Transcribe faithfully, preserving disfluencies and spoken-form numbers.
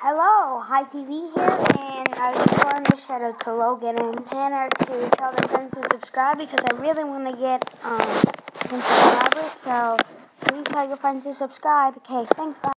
Hello, Hi T V here, and I just wanted to shout out to Logan and Tanner to tell their friends to subscribe because I really want to get um some subscribers. So please tell your friends to subscribe. Okay, thanks. Bye.